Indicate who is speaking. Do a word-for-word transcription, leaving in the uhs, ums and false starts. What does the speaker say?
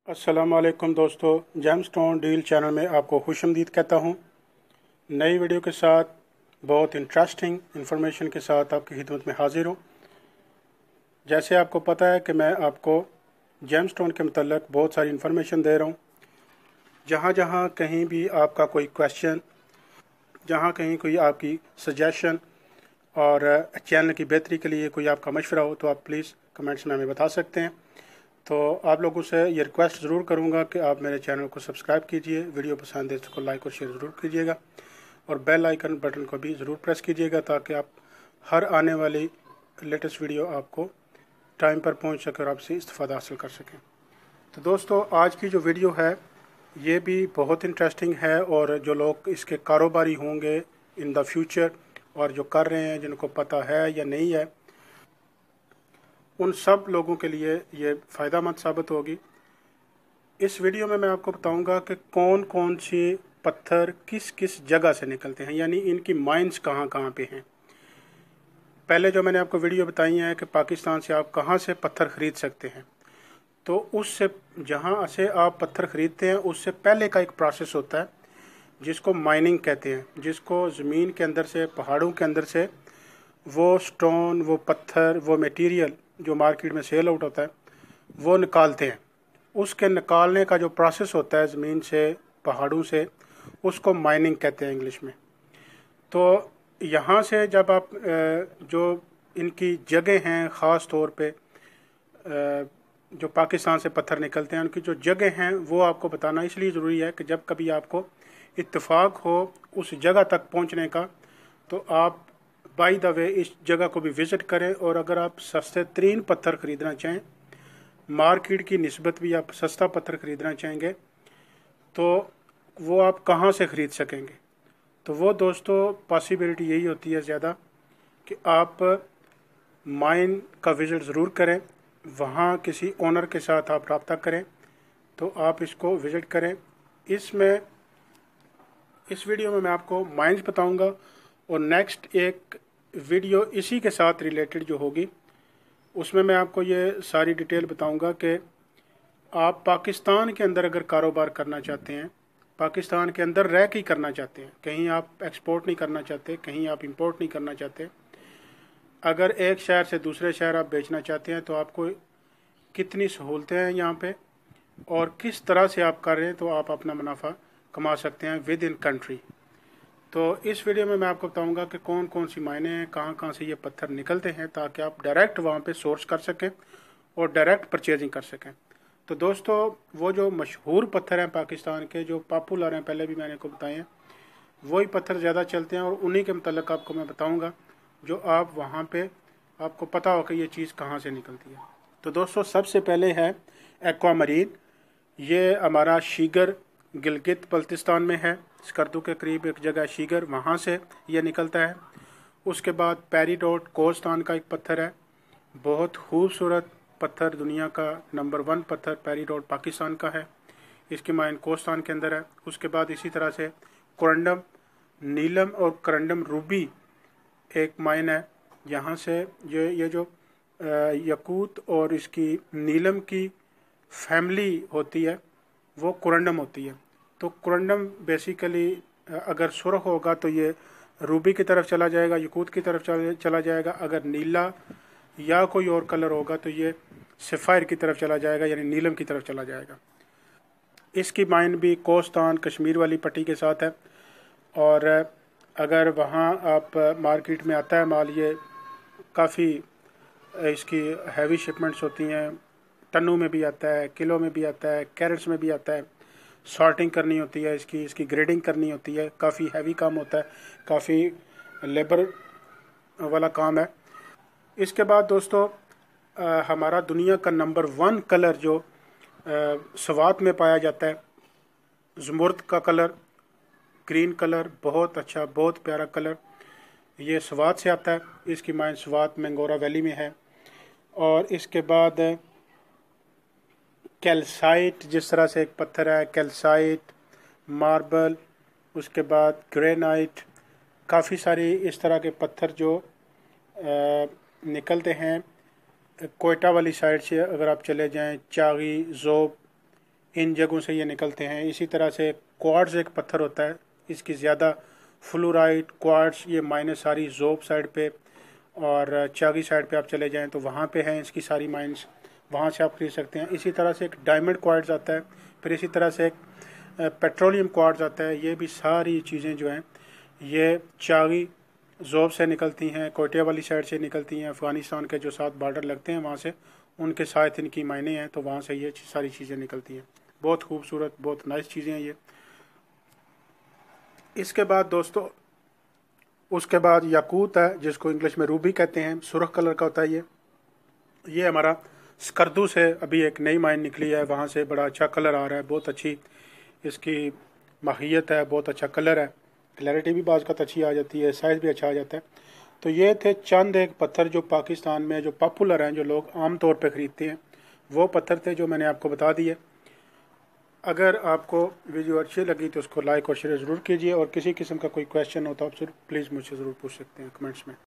Speaker 1: अस्सलाम वालेकुम दोस्तों, जेमस्टोन डील चैनल में आपको खुशामदीद कहता हूँ। नई वीडियो के साथ बहुत इंटरेस्टिंग इन्फॉर्मेशन के साथ आपकी खिदमत में हाजिर हूँ। जैसे आपको पता है कि मैं आपको जेमस्टोन के मतलब बहुत सारी इन्फॉर्मेशन दे रहा हूँ। जहाँ जहाँ कहीं भी आपका कोई क्वेश्चन, जहाँ कहीं कोई आपकी सजेशन और चैनल की बेहतरी के लिए कोई आपका मशवरा हो तो आप प्लीज़ कमेंट्स में हमें बता सकते हैं। तो आप लोगों से ये रिक्वेस्ट ज़रूर करूँगा कि आप मेरे चैनल को सब्सक्राइब कीजिए, वीडियो पसंद है इसको लाइक और शेयर ज़रूर कीजिएगा और बेल आइकन बटन को भी ज़रूर प्रेस कीजिएगा ताकि आप हर आने वाली लेटेस्ट वीडियो आपको टाइम पर पहुंच सके और आपसे इस्तेफ़ादा हासिल कर सकें। तो दोस्तों, आज की जो वीडियो है ये भी बहुत इंटरेस्टिंग है और जो लोग इसके कारोबारी होंगे इन द फ्यूचर और जो कर रहे हैं, जिनको पता है या नहीं है, उन सब लोगों के लिए ये फ़ायदा मंद साबित होगी। इस वीडियो में मैं आपको बताऊंगा कि कौन कौन से पत्थर किस किस जगह से निकलते हैं, यानी इनकी माइंस कहाँ कहाँ पे हैं। पहले जो मैंने आपको वीडियो बताई है कि पाकिस्तान से आप कहाँ से पत्थर ख़रीद सकते हैं, तो उससे जहाँ से आप पत्थर ख़रीदते हैं उससे पहले का एक प्रोसेस होता है जिसको माइनिंग कहते हैं, जिसको ज़मीन के अंदर से, पहाड़ों के अंदर से वो स्टोन, वो पत्थर, वो मटेरियल जो मार्केट में सेल आउट होता है वो निकालते हैं। उसके निकालने का जो प्रोसेस होता है ज़मीन से, पहाड़ों से, उसको माइनिंग कहते हैं इंग्लिश में। तो यहाँ से जब आप जो इनकी जगह हैं, ख़ास तौर पे जो पाकिस्तान से पत्थर निकलते हैं उनकी जो जगह हैं वो आपको बताना इसलिए ज़रूरी है कि जब कभी आपको इत्तेफाक हो उस जगह तक पहुँचने का तो आप बाय द वे इस जगह को भी विज़िट करें। और अगर आप सस्ते तरीन पत्थर ख़रीदना चाहें, मार्केट की निस्बत भी आप सस्ता पत्थर ख़रीदना चाहेंगे, तो वो आप कहाँ से ख़रीद सकेंगे। तो वो दोस्तों पॉसिबिलिटी यही होती है ज़्यादा कि आप माइन का विज़िट ज़रूर करें, वहाँ किसी ओनर के साथ आप रब्ता करें तो आप इसको विज़िट करें। इसमें इस वीडियो में मैं आपको माइंस बताऊंगा और नेक्स्ट एक वीडियो इसी के साथ रिलेटेड जो होगी उसमें मैं आपको ये सारी डिटेल बताऊंगा कि आप पाकिस्तान के अंदर अगर कारोबार करना चाहते हैं, पाकिस्तान के अंदर रह के ही करना चाहते हैं, कहीं आप एक्सपोर्ट नहीं करना चाहते, कहीं आप इंपोर्ट नहीं करना चाहते, अगर एक शहर से दूसरे शहर आप बेचना चाहते हैं तो आपको कितनी सहूलतें हैं यहाँ पे और किस तरह से आप कर रहे हैं तो आप अपना मुनाफा कमा सकते हैं विद इन कंट्री। तो इस वीडियो में मैं आपको बताऊंगा कि कौन कौन सी मायने हैं, कहाँ कहाँ से ये पत्थर निकलते हैं, ताकि आप डायरेक्ट वहाँ पे सोर्स कर सकें और डायरेक्ट परचेजिंग कर सकें। तो दोस्तों, वो जो मशहूर पत्थर हैं पाकिस्तान के, जो पॉपुलर हैं, पहले भी मैंने को बताए हैं, वही पत्थर ज़्यादा चलते हैं और उन्हीं के मतलब आपको मैं बताऊँगा जो आप वहाँ पर आपको पता हो कि ये चीज़ कहाँ से निकलती है। तो दोस्तों, सबसे पहले है एक्वामरीन। ये हमारा शीगर गिलगित बल्तिस्तान में है, स्कर्दू के करीब एक जगह शीगर, वहाँ से ये निकलता है। उसके बाद पेरिडोट कोस्तान का एक पत्थर है, बहुत खूबसूरत पत्थर, दुनिया का नंबर वन पत्थर पेरिडोट पाकिस्तान का है, इसकी माइन कोस्तान के अंदर है। उसके बाद इसी तरह से कोरंडम नीलम और करंडम रूबी एक माइन है, यहाँ से ये ये जो यकूत और इसकी नीलम की फैमिली होती है वो कोरंडम होती है। तो कोरंडम बेसिकली अगर सुर्ख होगा तो ये रूबी की तरफ चला जाएगा, यकूत की तरफ चला जाएगा। अगर नीला या कोई और कलर होगा तो ये सफ़ायर की तरफ चला जाएगा, यानी नीलम की तरफ चला जाएगा। इसकी माइन भी कोस्तान कश्मीर वाली पट्टी के साथ है और अगर वहाँ आप मार्केट में आता है माल, ये काफ़ी इसकी हैवी शिपमेंट्स होती हैं, टनों में भी आता है, किलो में भी आता है, कैरेट्स में भी आता है। सॉर्टिंग करनी होती है इसकी, इसकी ग्रेडिंग करनी होती है, काफ़ी हैवी काम होता है, काफ़ी लेबर वाला काम है। इसके बाद दोस्तों, आ, हमारा दुनिया का नंबर वन कलर जो सवात में पाया जाता है, ज़मुर्द का कलर, ग्रीन कलर, बहुत अच्छा, बहुत प्यारा कलर, ये सवात से आता है। इसकी माइन सवात मैंगोरा वैली में है। और इसके बाद कैल्साइट, जिस तरह से एक पत्थर है, कैल्साइट, मार्बल, उसके बाद ग्रेनाइट, काफ़ी सारी इस तरह के पत्थर जो आ, निकलते हैं कोयटा वाली साइड से। अगर आप चले जाएं, चागी, जोब, इन जगहों से ये निकलते हैं। इसी तरह से क्वार्ट्ज एक पत्थर होता है, इसकी ज़्यादा फ्लोराइड क्वार्ट्ज ये माइनस सारी जोब साइड पे और चागी साइड पे आप चले जाएं तो वहाँ पे हैं इसकी सारी माइंस, वहाँ से आप खरीद सकते हैं। इसी तरह से एक डायमंड क्वार्ट्ज आता है, फिर इसी तरह से एक पेट्रोलियम क्वार्ट्ज आता है। ये भी सारी चीज़ें जो हैं ये चागी जोब से निकलती हैं, कोयटा वाली साइड से निकलती हैं, अफ़गानिस्तान के जो साथ बॉर्डर लगते हैं वहाँ से, उनके साथ इनकी मायने हैं, तो वहाँ से ये सारी चीज़ें निकलती हैं। बहुत खूबसूरत, बहुत नाइस चीज़ें हैं ये। इसके बाद दोस्तों, उसके बाद याकूत है, जिसको इंग्लिश में रूबी कहते हैं, सुर्ख कलर का होता है ये। ये हमारा स्कर्दू से अभी एक नई माइन निकली है, वहाँ से बड़ा अच्छा कलर आ रहा है, बहुत अच्छी इसकी माहियत है, बहुत अच्छा कलर है, क्लैरिटी भी बाज़ का अच्छी आ जाती है, साइज़ भी अच्छा आ जाता है। तो ये थे चंद एक पत्थर जो पाकिस्तान में जो पॉपुलर हैं, जो लोग आम तौर पे ख़रीदते हैं, वो पत्थर थे जो मैंने आपको बता दिए। अगर आपको वीडियो अच्छी लगी तो उसको लाइक और शेयर ज़रूर कीजिए, और किसी किस्म का कोई क्वेश्चन हो तो आप प्लीज़ मुझसे ज़रूर पूछ सकते हैं कमेंट्स में।